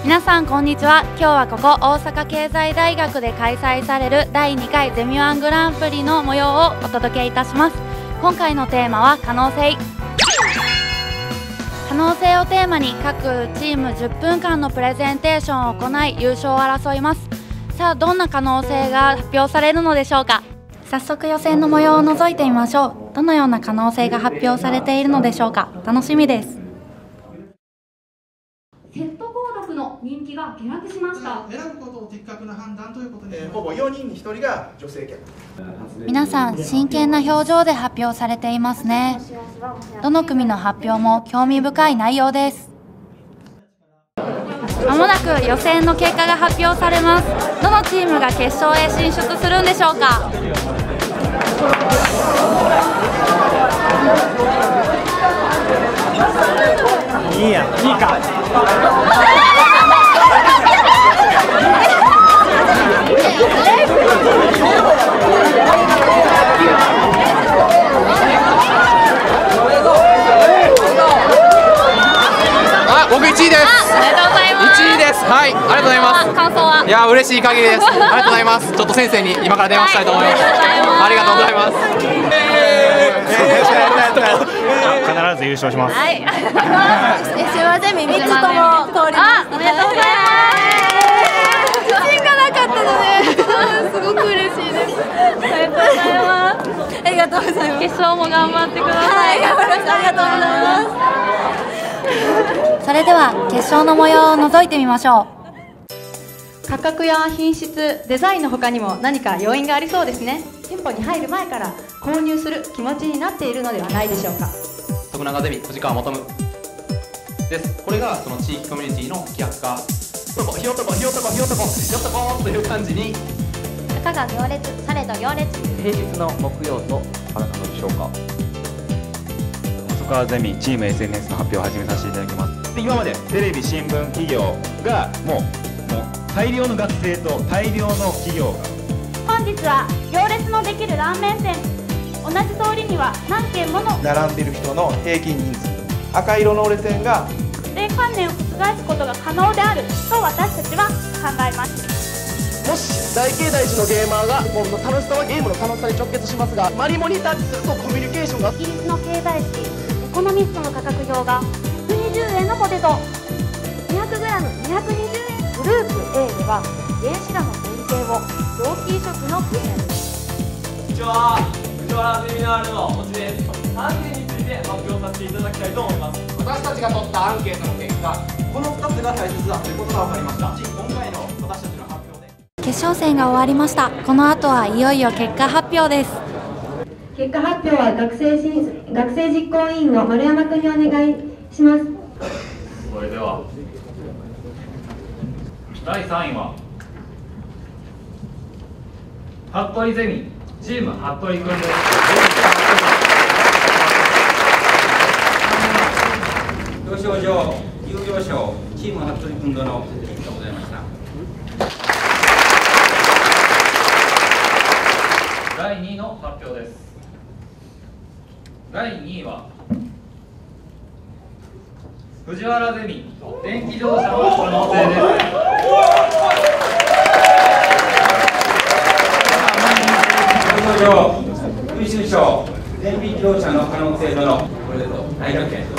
皆さんこんにちは。今日はここ大阪経済大学で開催される第2回ゼミワングランプリの模様をお届けいたします。今回のテーマは可能性。可能性をテーマに各チーム10分間のプレゼンテーションを行い優勝を争います。さあどんな可能性が発表されるのでしょうか。早速予選の模様を覗いてみましょう。どのような可能性が発表されているのでしょうか。楽しみです。 セット購読の人気が下落しました。 選ぶことを的確な判断ということで、ほぼ4人に1人が女性客。 皆さん真剣な表情で発表されていますね。どの組の発表も興味深い内容です。まもなく予選の結果が発表されます。どのチームが決勝へ進出するんでしょうか。 いいや、いいか。 僕1位です。 おめでとうございます。 1位です。はい、ありがとうございます。 感想は。 いや、嬉しい限りです。ありがとうございます。ちょっと先生に今から電話したいと思います。ありがとうございます。 必ず優勝します。 はい。 すいません、3つとも通りました。 おめでとうございます。 自信がなかったので、すごく嬉しいです。 おめでとうございます。 ありがとうございます。 決勝も頑張ってください。 はい、頑張ります。ありがとうございます。 それでは決勝の模様を覗いてみましょう。 価格や品質、デザインの他にも何か要因がありそうですね。店舗に入る前から購入する気持ちになっているのではないでしょうか。 徳永ゼミ小鹿求です。これがその地域コミュニティの規約化。ひよっとこという感じに。 たかが行列、されど行列。 平日の木曜とあなたのでしょうか。 細川ゼミチーム SNS の発表を始めさせていただきます。 今までテレビ、新聞、企業がもう大量の学生と大量の企業が。 本日は行列のできるラーメン店。同じ通りには何軒もの並んでいる人の平均人数。赤色の折れ線が固定観念を覆すことが可能であると私たちは考えます。 もし大経大寺のゲーマーがもう楽しさはゲームの楽しさに直結しますが、マリモにタッチするとコミュニケーションが。 イギリスの経済誌エコノミストの価格表が120円のポテト 200g220 円。グループ A では原子炉の前提を臓器移植の分野です。 こんにちは、藤原ゼミナールの星です。3点について発表させていただきたいと思います。 私たちが取ったアンケートの結果、この2つが大切だということが分かりました。今回の私たちの発表で決勝戦が終わりました。この後はいよいよ結果発表です。 結果発表は学生実行委員の丸山君にお願いします。 それでは第3位は服部ゼミチーム服部君です。 表彰状優良賞チーム服部君殿の責任がございました。 第2位の発表です。第2位は藤原ゼミ電気自動車の可能性です。 表彰状優秀賞電気自動車の可能性殿これでと大逆転。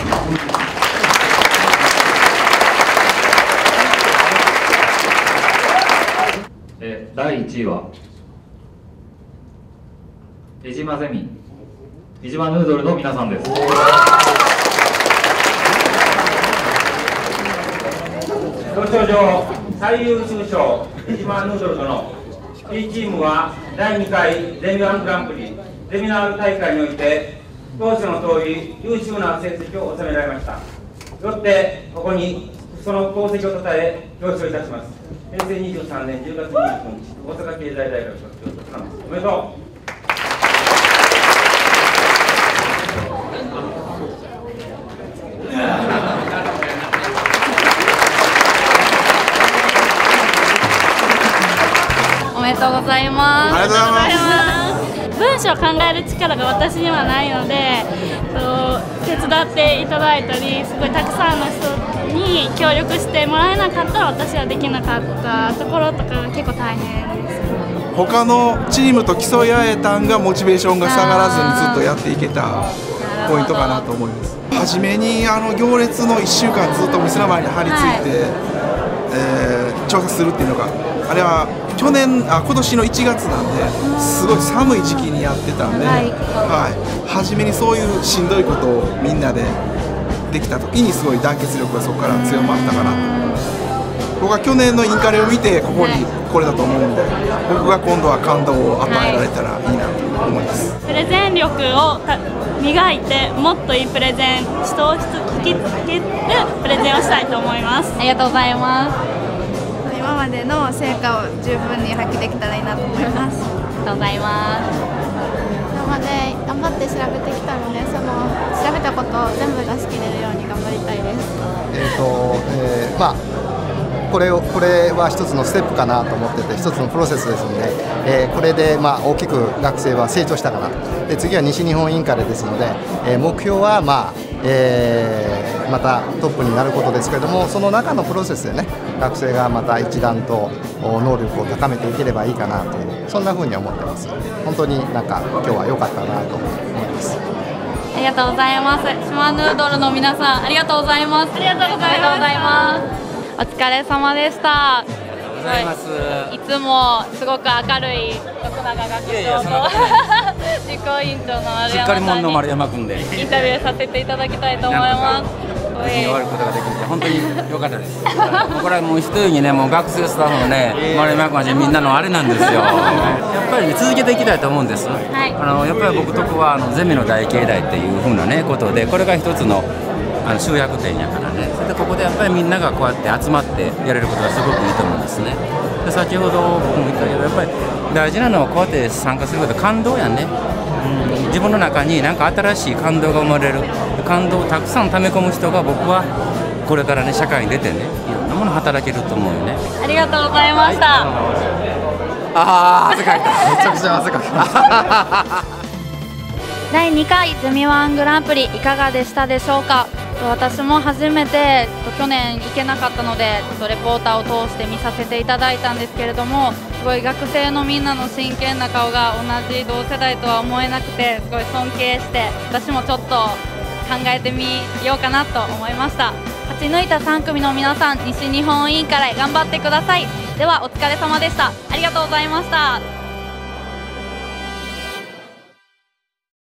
第1位は江島ゼミ江島ヌードルの皆さんです。 表彰状最優秀賞江島ヌードル殿 B チームは第2回ゼミワングランプリゼミナール大会において当初の通り優秀な成績を収められました。よってここにその功績をたたえ表彰いたします。平成23年10月29日大阪経済大学卒業となります。おめでとう。 おめでとうございます。 ありがとうございます。 文章を考える力が私にはないので、手伝っていただいたり、すごいたくさんの人に協力してもらえなかったら私はできなかったところとかが結構大変です。 他のチームと競い合えたんがモチベーションが下がらずにずっとやっていけたポイントかなと思います。初めに行列の1週間ずっと店の前に張り付いて、調査するっていうのがあれは今年の1月なんですごい寒い時期にやってたんで、初めにそういうしんどいことをみんなでできた時にすごい団結力がそこから強まったかなと思います。僕は去年のインカレを見てここにこれだと思うんで、僕が今度は感動を与えられたらいいなと思います。 プレゼン力を磨いてもっといいプレゼン、人を引きつけるプレゼンをしたいと思います。 ありがとうございます。 今までの成果を十分に発揮できたらいいなと思います。 ありがとうございます。 今まで頑張って調べてきたので、その調べたことを全部出し切れるように頑張りたいです。 これは一つのステップかなと思ってて、一つのプロセスですので、これで大きく学生は成長したかなと。で次は西日本インカレですので、目標はまたトップになることですけれども、その中のプロセスでね、学生がまた一段と能力を高めていければいいかなという、そんなふうに思ってます。本当に今日は良かったなと思います。 ありがとうございます。島ヌードルの皆さん、ありがとうございます。ありがとうございます。お疲れ様でした。いつもすごく明るい徳永学長と実行委員長の丸山さんにしっかり者の丸山君でインタビューさせていただきたいと思います。 終わることができて本当に良かったです。これはもう一重にね、もう学生スタッフもね、丸山君はみんなのあれなんですよ。やっぱり、ね、続けていきたいと思うんです。やっぱり僕とこはゼミの大経大っていうふうなねことで、これが一つの集約点やからね。それでここでやっぱりみんながこうやって集まってやれることがすごくいいと思うんですね。で先ほど僕も言ったけど、やっぱり大事なのはこうやって参加することで感動やね。自分の中に何か新しい感動が生まれる、感動をたくさん溜め込む人が僕はこれからね社会に出てね、いろんなもの働けると思うよね。 ありがとうございました。 汗かいた。めちゃくちゃ汗かきました。 第2回ゼミワングランプリいかがでしたでしょうか。私も初めて去年行けなかったのでレポーターを通して見させていただいたんですけれども、すごい学生のみんなの真剣な顔が同じ同世代とは思えなくて、すごい尊敬して、私もちょっと考えてみようかなと思いました。勝ち抜いた3組の皆さん、西日本インカレ頑張ってください。ではお疲れ様でした。ありがとうございました。